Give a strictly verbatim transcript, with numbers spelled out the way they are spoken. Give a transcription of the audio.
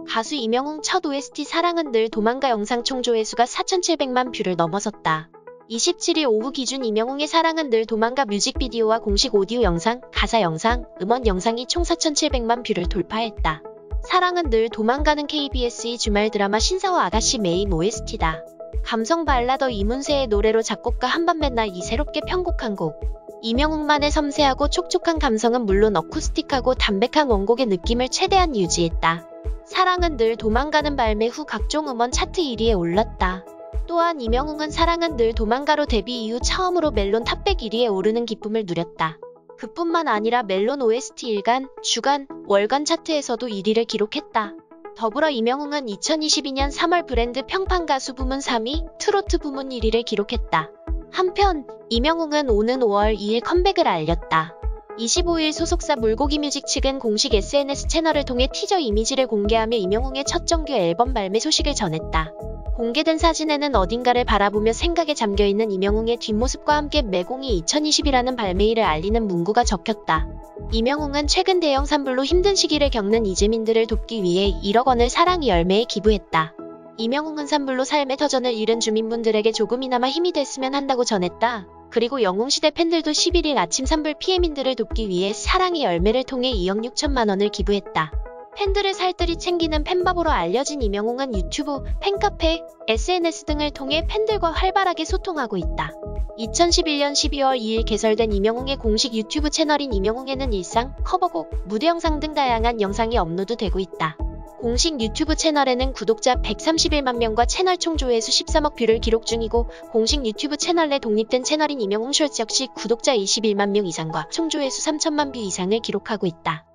가수 이명웅 첫 오에스티 사랑은 늘 도망가 영상 총 조회수가 사천칠백만 뷰를 넘어섰다. 이십칠일 오후 기준 이명웅의 사랑은 늘 도망가 뮤직비디오와 공식 오디오 영상, 가사 영상, 음원 영상이 총 사천칠백만 뷰를 돌파했다. 사랑은 늘 도망가는 케이비에스의 주말 드라마 신사와 아가씨 메인 오에스티다. 감성 발라더 이문세의 노래로 작곡가 한밤맨날이 새롭게 편곡한 곡. 이명웅만의 섬세하고 촉촉한 감성은 물론 어쿠스틱하고 담백한 원곡의 느낌을 최대한 유지했다. 사랑은 늘 도망가는 발매 후 각종 음원 차트 일 위에 올랐다. 또한 이명웅은 사랑은 늘 도망가로 데뷔 이후 처음으로 멜론 탑백 일 위에 오르는 기쁨을 누렸다. 그뿐만 아니라 멜론 오에스티 일간, 주간, 월간 차트에서도 일 위를 기록했다. 더불어 이명웅은 이천이십이년 삼월 브랜드 평판 가수 부문 삼 위, 트로트 부문 일 위를 기록했다. 한편 이명웅은 오는 오월 이일 컴백을 알렸다. 이십오일 소속사 물고기뮤직 측은 공식 에스엔에스 채널을 통해 티저 이미지를 공개하며 이명웅의 첫 정규 앨범 발매 소식을 전했다. 공개된 사진에는 어딘가를 바라보며 생각에 잠겨있는 이명웅의 뒷모습과 함께 매공이 이천이십이라는 발매일을 알리는 문구가 적혔다. 이명웅은 최근 대형 산불로 힘든 시기를 겪는 이재민들을 돕기 위해 일억 원을 사랑이 열매에 기부했다. 이명웅은 산불로 삶의 터전을 잃은 주민분들에게 조금이나마 힘이 됐으면 한다고 전했다. 그리고 영웅시대 팬들도 십일일 아침 산불 피해민들을 돕기 위해 사랑의 열매를 통해 이억 육천만 원을 기부했다. 팬들을 살뜰히 챙기는 팬바보로 알려진 이명웅은 유튜브, 팬카페, 에스엔에스 등을 통해 팬들과 활발하게 소통하고 있다. 이천십일년 십이월 이일 개설된 이명웅의 공식 유튜브 채널인 이명웅에는 일상, 커버곡, 무대 영상 등 다양한 영상이 업로드되고 있다. 공식 유튜브 채널에는 구독자 백삼십일만 명과 채널 총 조회수 십삼억 뷰를 기록 중이고 공식 유튜브 채널 내 독립된 채널인 이명웅 쇼츠 역시 구독자 이십일만 명 이상과 총 조회수 삼천만 뷰 이상을 기록하고 있다.